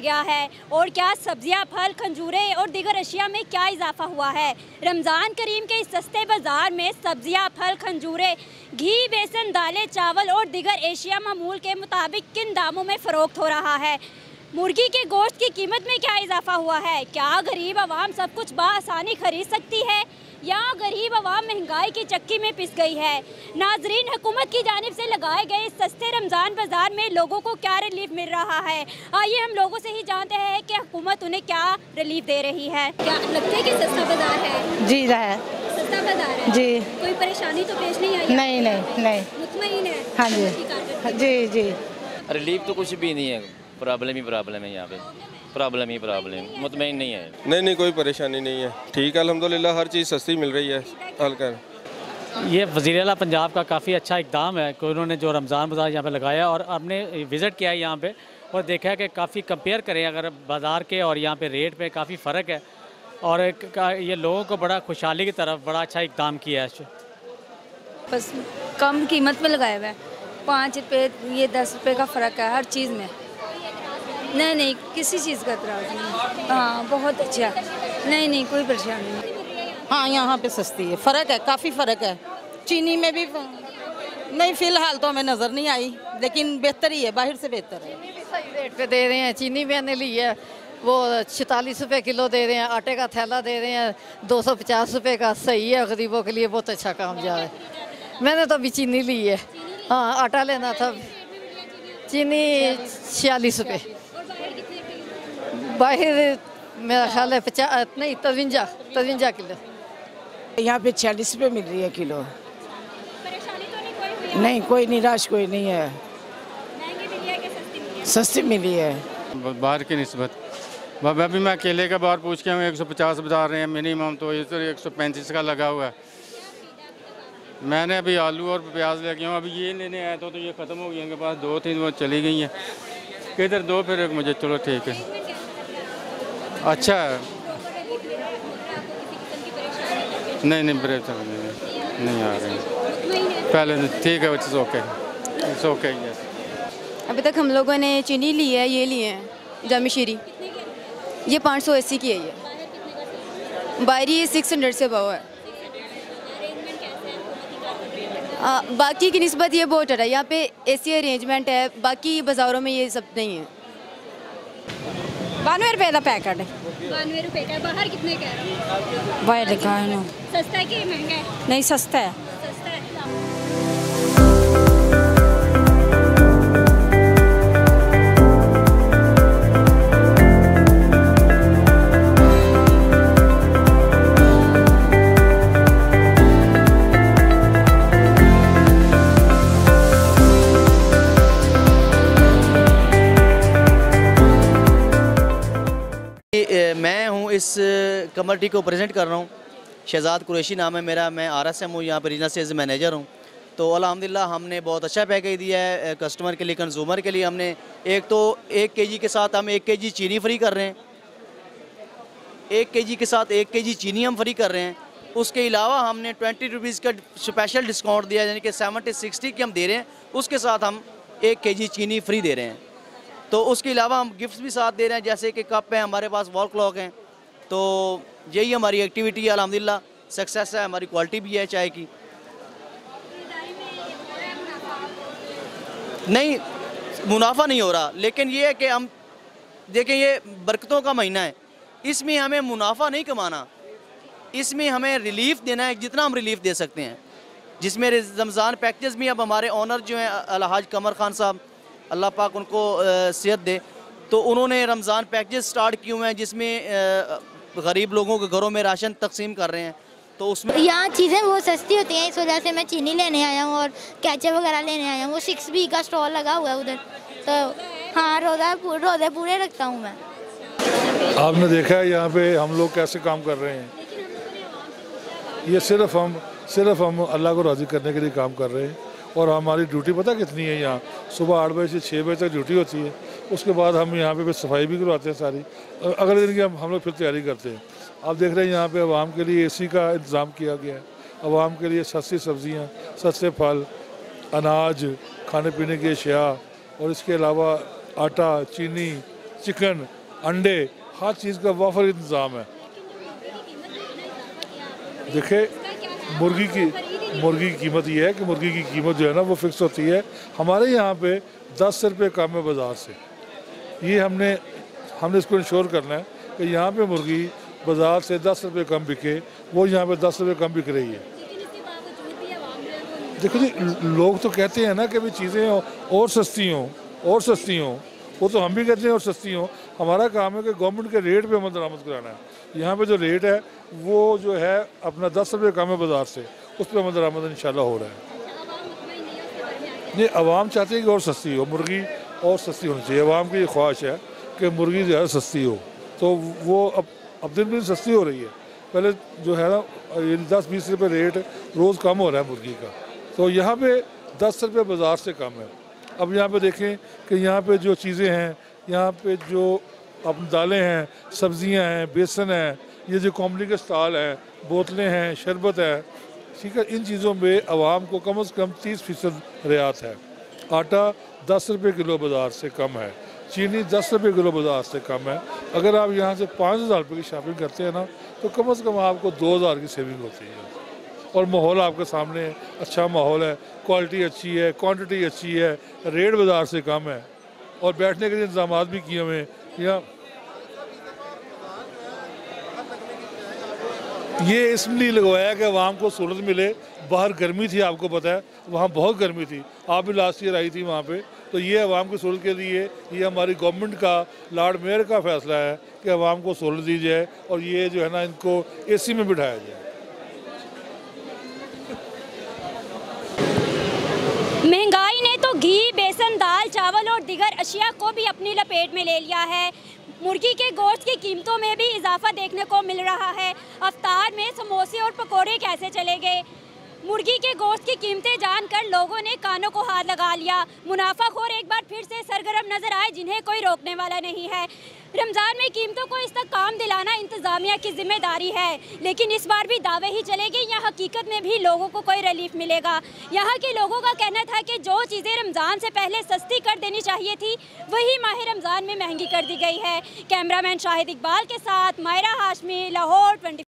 गया है और क्या सब्जियां, फल, खंजूरें और दीगर अशिया में क्या इजाफा हुआ है। रमज़ान करीम के इस सस्ते बाज़ार में सब्जियां, फल, खंजूरें, घी, बेसन, दालें, चावल और दीगर एशिया मामूल के मुताबिक किन दामों में फ़रोख्त हो रहा है। मुर्गी के गोश्त की कीमत में क्या इजाफा हुआ है। क्या गरीब आवाम सब कुछ बआसानी खरीद सकती है या गरीब आवाम महंगाई की चक्की में पिस गई है। नाजरीन, हुकूमत की जानिब से लगाए गए इस सस्ते रमज़ान बाज़ार में लोगों को क्या रिलीफ मिल रहा है। आइए हम लोगों से ही जानते हैं कि हुकूमत उन्हें क्या रिलीफ दे रही है। क्या लगता है कि सस्ता बाज़ार है? जी है, सस्ता बाज़ार है जी। कोई परेशानी तो पेश नहीं आई? नहीं नहीं नहीं, मुतमईन है? हाँ जी जी जी। रिलीफ तो कुछ भी नहीं है, प्रॉब्लम ही प्रॉब्लम है यहाँ पे, प्रॉब्लम ही प्रॉब्लम, मुतमईन नहीं है। नहीं कोई परेशानी नहीं है, ठीक है अल्हम्दुलिल्लाह, हर चीज़ सस्ती मिल रही है हल्का। ये वज़ीर आला पंजाब का काफ़ी अच्छा इक़दाम है कि उन्होंने जो रमज़ान बाज़ार यहाँ पे लगाया और हमने विज़िट किया है यहाँ पे और देखा है कि काफ़ी कंपेयर करें अगर बाज़ार के और यहाँ पे रेट पे काफ़ी फ़र्क है और ये लोगों को बड़ा खुशहाली की तरफ बड़ा अच्छा इक़दाम किया है। बस कम कीमत में लगाया हुआ है, 5 रुपये ये 10 रुपये का फ़र्क है हर चीज़ में। नहीं किसी चीज़ का एतराज़ नहीं। हाँ बहुत अच्छा, नहीं कोई परेशानी नहीं। हाँ यहाँ पे सस्ती है, फ़र्क है, काफ़ी फ़र्क है। चीनी में भी नहीं, फ़िलहाल तो हमें नज़र नहीं आई, लेकिन बेहतर ही है, बाहर से बेहतर है। सही रेट पे दे रहे हैं। चीनी मैंने ली है वो 46 रुपये किलो दे रहे हैं, आटे का थैला दे रहे हैं 250 रुपये का। सही है, गरीबों के लिए बहुत अच्छा काम जा रहा है। मैंने तो अभी चीनी ली है। हाँ आटा लेना था, चीनी 46 रुपये, बाहर मेरा ख्याल है 50 नहीं 53 किलो। यहाँ पे 46 रुपये मिल रही है किलो। परेशानी तो नहीं कोई हुई? नहीं कोई निराश कोई नहीं है, महंगी मिली है कि सस्ती मिली है? सस्ती मिली है बाहर की निस्बत। अभी मैं अकेले का बाहर पूछ के हूँ 150 बता रहे हैं मिनिमम, तो इधर 135 का लगा हुआ है। मैंने अभी आलू और प्याज लेके आऊँ, अभी ये लेने आया तो ये ख़त्म हो गई, इनके पास 2-3 वो चली गई हैं। किधर दो फिर एक मुझे, चलो ठीक है, अच्छा है। नहीं परेशानी नहीं आ रही, पहले ठीक है, इट्स ओके। अभी तक हम लोगों ने चीनी ली है, ये लिए हैं जामिशीरी, ये 580 की है। ये बाहरी 600 से भाव है। बाकी की निस्बत ये बहुत है, यहाँ पे एसी अरेंजमेंट है, बाकी बाज़ारों में ये सब नहीं है। 92 रुपये का पैकेट है। 92 रुपये का। बाहर कितने का है? बाहर लिखा है ना। सस्ता है कि महंगा है? नहीं सस्ता है। सस्ता है। मैं हूं इस कम्युनिटी को प्रेजेंट कर रहा हूं, शहजाद कुरैशी नाम है मेरा, मैं RSM हूँ, यहाँ पर रीजनल सेल्स मैनेजर हूँ। तो अल्हम्दुलिल्लाह हमने बहुत अच्छा पैकेज दिया है कस्टमर के लिए, कंज्यूमर के लिए। हमने एक तो 1 kg के साथ हम 1 kg चीनी फ्री कर रहे हैं, 1 kg के साथ 1 kg चीनी हम फ्री कर रहे हैं। उसके अलावा हमने 20 रुपीज़ का स्पेशल डिस्काउंट दिया, यानी कि 70-60 की हम दे रहे हैं, उसके साथ हम 1 kg चीनी फ्री दे रहे हैं। तो उसके अलावा हम गिफ्ट्स भी साथ दे रहे हैं, जैसे कि कप हैं, हमारे पास वॉल क्लॉक हैं। तो यही हमारी एक्टिविटी है, अल्हम्दुलिल्लाह सक्सेस है, हमारी क्वालिटी भी है चाय की। नहीं मुनाफा नहीं हो रहा, लेकिन ये है कि हम देखें, ये बरकतों का महीना है, इसमें हमें मुनाफा नहीं कमाना, इसमें हमें रिलीफ देना है जितना हम रिलीफ दे सकते हैं। जिसमें रमज़ान पैकेज में अब हमारे ऑनर जो हैं अलहाज कमर खान साहब, अल्लाह पाक उनको सेहत दे, तो उन्होंने रमज़ान पैकेज स्टार्ट किए हुए हैं जिसमें गरीब लोगों के घरों में राशन तकसीम कर रहे हैं। तो उसमें यहाँ चीज़ें बहुत सस्ती होती हैं, इस वजह से मैं चीनी लेने आया हूँ और कैचअप वगैरह लेने आया हूँ। वो 6B का स्टॉल लगा हुआ है उधर, तो हाँ रोज़े पूरे रखता हूँ मैं। आपने देखा है यहाँ पे हम लोग कैसे काम कर रहे हैं, ये सिर्फ हम अल्लाह को राज़ी करने के लिए काम कर रहे हैं। और हमारी ड्यूटी पता कितनी है, यहाँ सुबह 8 बजे से 6 बजे तक ड्यूटी होती है। उसके बाद हम यहाँ पे सफाई भी करवाते हैं सारी, और अगले दिन की हम लोग फिर तैयारी करते हैं। आप देख रहे हैं यहाँ पे आवाम के लिए AC का इंतज़ाम किया गया है, आवाम के लिए सस्ती सब्ज़ियाँ, सस्ते फल, अनाज, खाने पीने की अशिया, और इसके अलावा आटा, चीनी, चिकन, अंडे, हर चीज़ का वाफर इंतज़ाम है। देखिए मुर्गी की कीमत ये है कि मुर्गी की कीमत जो है ना वो फिक्स होती है। हमारे यहाँ पे 10 रुपये कम है बाज़ार से। ये हमने इसको इंश्योर करना है कि यहाँ पे मुर्गी बाज़ार से 10 रुपये कम बिके, वो यहाँ पे 10 रुपये कम बिक रही है। देखो जी, लोग तो कहते हैं ना कि भाई चीज़ें और सस्ती हों, वो तो हम भी कहते हैं और सस्ती हों। हमारा काम है कि गवर्नमेंट के रेट पे अमल दरामद कराना है। यहाँ पे जो रेट है वो जो है अपना 10 रुपये कम है बाज़ार से, उस पर अमल दरामद इंशाल्लाह हो रहा है। नहीं, आवाम चाहती है कि और सस्ती हो, मुर्गी और सस्ती होनी चाहिए। आवाम की ये ख्वाहिश है कि मुर्गी जो है सस्ती हो, तो वो अब दिन दिन सस्ती हो रही है। पहले जो है ना 10-20 रुपये रेट रोज़ कम हो रहा है मुर्गी का, तो यहाँ पे 10 रुपये बाज़ार से कम है। अब यहाँ पे देखें कि यहाँ पे जो चीज़ें हैं, यहाँ पे जो अपनी दालें हैं, सब्जियाँ हैं, बेसन है, ये जो कॉम्बली के स्टॉल हैं, बोतलें हैं, शरबत है, ठीक है, इन चीज़ों में आवाम को कम से कम 30% रियायत है। आटा 10 रुपये किलो बाज़ार से कम है, चीनी 10 रुपये किलो बाज़ार से कम है। अगर आप यहाँ से 5,000 रुपये की शॉपिंग करते हैं ना, तो कम से कम आपको 2,000 की सेविंग होती है। और माहौल आपके सामने है, अच्छा माहौल है, क्वालिटी अच्छी है, क्वांटिटी अच्छी है, रेट बाज़ार से कम है, और बैठने के इंतजाम भी किए हुए हैं। यहाँ ये इसलिए लगवाया कि आवाम को सहूलत मिले। बाहर गर्मी थी, आपको पता है, वहाँ बहुत गर्मी थी, आप भी लास्ट ईयर आई थी वहाँ पे, तो ये आवाम की सहूलत के लिए ये हमारी गवर्नमेंट का, लॉर्ड मेयर का फैसला है कि आवाम को सहूलत दी जाए और ये जो है ना इनको AC में बिठाया जाए। महंगाई ने तो घी, बेसन, दाल, चावल और दीगर अशिया को भी अपनी लपेट में ले लिया है। मुर्गी के गोश्त की कीमतों में भी इजाफा देखने को मिल रहा है। अफ्तार में समोसे और पकोड़े कैसे चले गए? मुर्गी के गोश्त की कीमतें जानकर लोगों ने कानों को हाथ लगा लिया। मुनाफाखोर एक बार फिर से सरगर्म नजर आए, जिन्हें कोई रोकने वाला नहीं है। रमज़ान में कीमतों को इस तक काम दिलाना इंतज़ामिया की जिम्मेदारी है, लेकिन इस बार भी दावे ही चलेंगे या हकीकत में भी लोगों को कोई रिलीफ मिलेगा? यहाँ के लोगों का कहना था कि जो चीज़ें रमज़ान से पहले सस्ती कर देनी चाहिए थी, वही माह रमज़ान में महंगी कर दी गई है। कैमरामैन शाहिद इकबाल के साथ मायरा हाशमी, लाहौर 24।